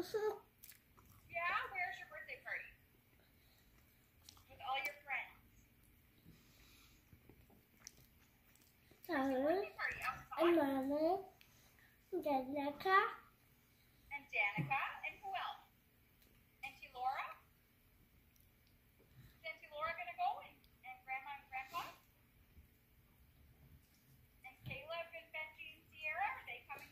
Yeah? Where's your birthday party? With all your friends. Where's your birthday party? Outside? And Mama. Danica. And Danica. And who else? Auntie Laura? Is Auntie Laura gonna go? And Grandma and Grandpa? And Caleb and Benji and Sierra? Are they coming?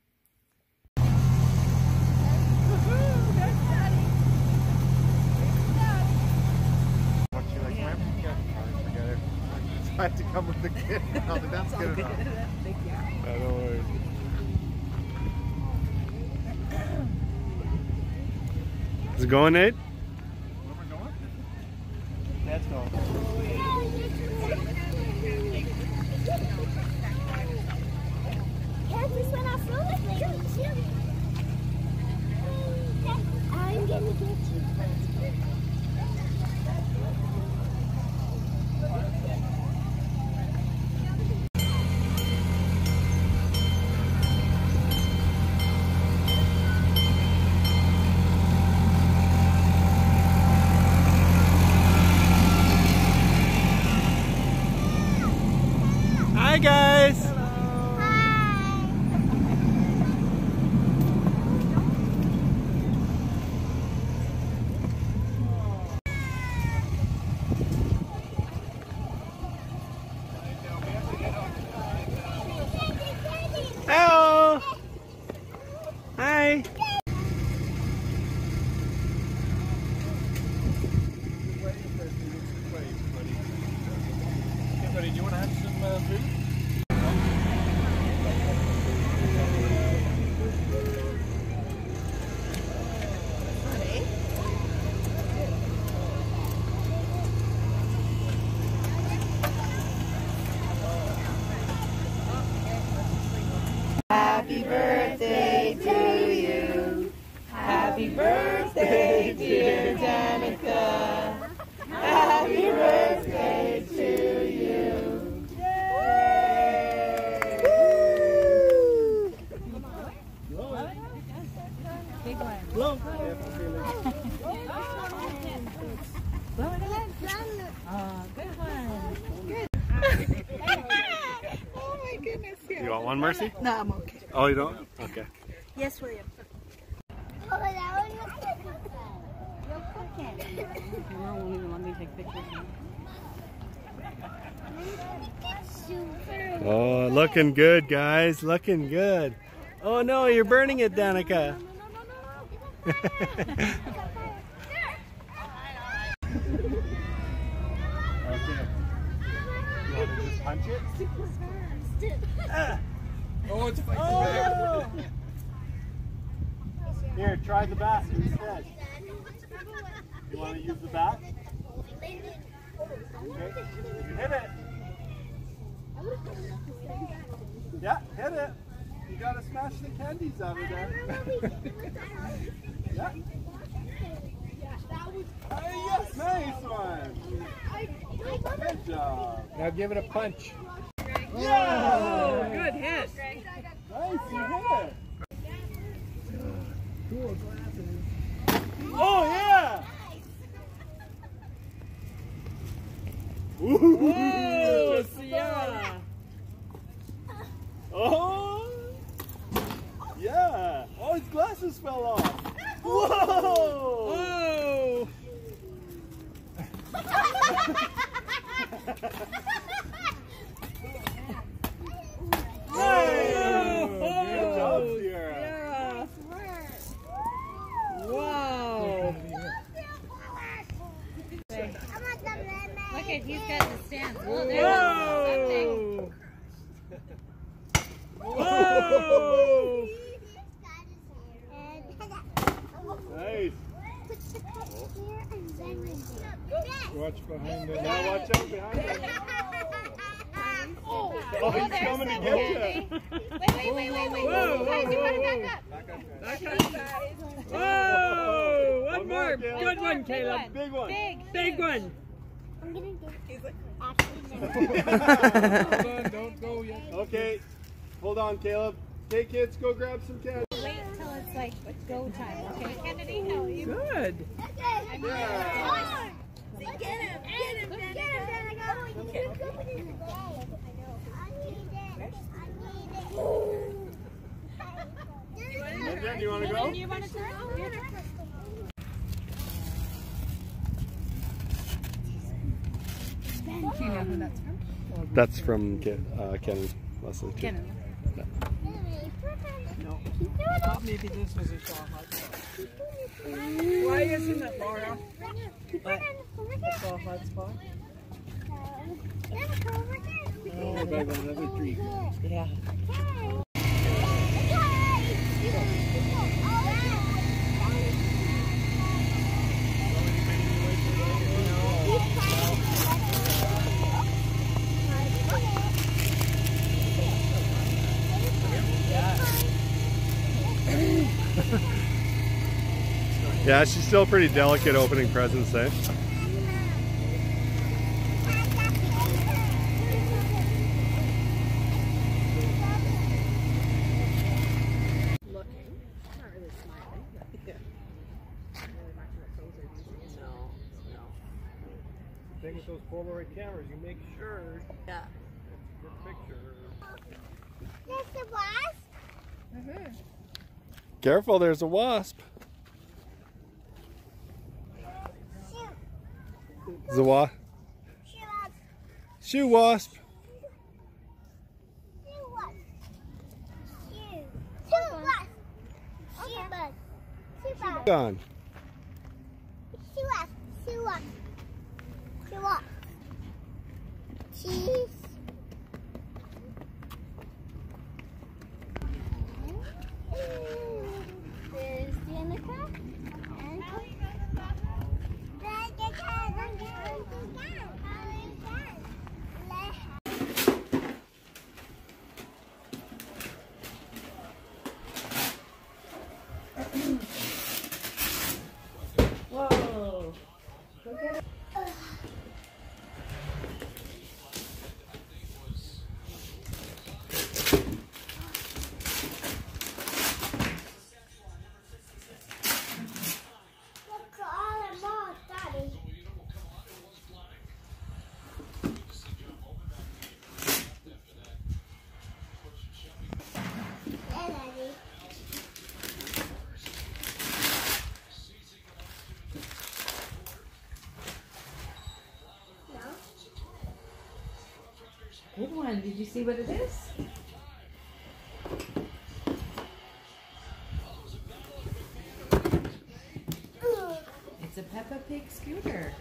What she like, yeah. Forget it. I had to come with the kid. No, that's good enough. Thank you. No worries. Is it going, Nate? Where am I going? Let's go. Yeah, this one I flew with me. I'm gonna get you. Hi guys! Hello! Hi! Hey buddy, do you want to have some food? Happy birthday to you. Happy birthday, dear Danica. Happy birthday to you. Yay! Woo! Big one. Blow! Blow it in. Oh, good one. Good. Oh my goodness. Yeah. You want one, Mercy? No, I'm okay. Oh, you don't? Okay. Yes, William. Oh, that one looks like you're cooking. Mom won't even let me take pictures. Super. Oh, looking good, guys. Looking good. Oh no, you're burning it, Danica. Okay. You want to just punch it? Oh, it's fighting back. Here, try the bat instead. You want to use the bat? Okay. You hit it. Yeah, hit it. You gotta smash the candies out of there. Yeah. Hey, yes, nice one. Good job. Now give it a punch. Yeah. Good hit. Nice, you hit it. Cool glasses. Oh yeah. Oh, Sierra. Oh! Yeah! Oh, his glasses fell off! Whoa! Oh! Hey! Good job, Sierra! Sierra. Wow! Look at, he's got the stance. Well, there's Whoa! Whoa! Nice! Watch behind it. Now watch out behind him. Oh, he's coming to get you! Wait. Whoa, Guys, you gotta back up. Whoa! One more. Caleb. Good one, Caleb. Big one! Big one. I'm gonna do Hold on, don't go yet. Okay, hold on, Caleb. Okay, kids, go grab some candy. Wait till it's it's like go time. Okay, Kennedy, how are you? Good. I'm get him, Danica. Okay. Linda, do you want to go? You want to turn? Your turn. Do you know who that's from? That's from Ken Leslie. Too. Kennedy. No. I thought maybe this was a Shaw hot spot. Why isn't it, Laura? What? A Shaw hot spot? Oh, by another tree. Yeah. Yeah, she's still pretty delicate opening presents, eh? The thing with those Polaroid cameras, you make sure Yeah. the picture. That's the wasp. Careful, there's a wasp. Shoot. Shoe wasp. Gone. Cheese. There's Danica. Whoa. Good one. Did you see what it is? It's a Peppa Pig scooter.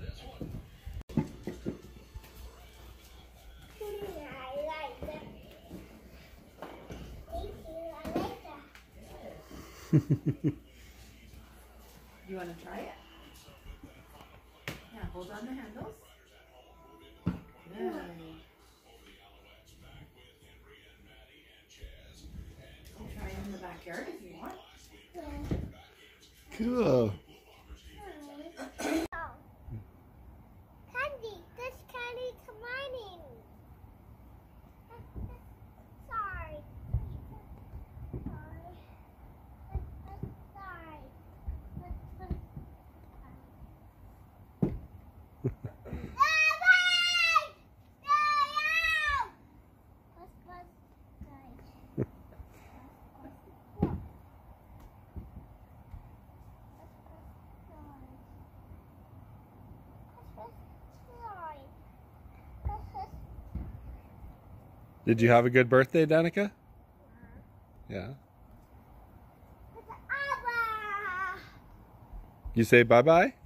You want to try it? Yeah, hold on the handles. Good. You can try it in the backyard if you want. Cool. Candy, this candy combining. Sorry. Did you have a good birthday, Danica? Yeah. You say bye-bye?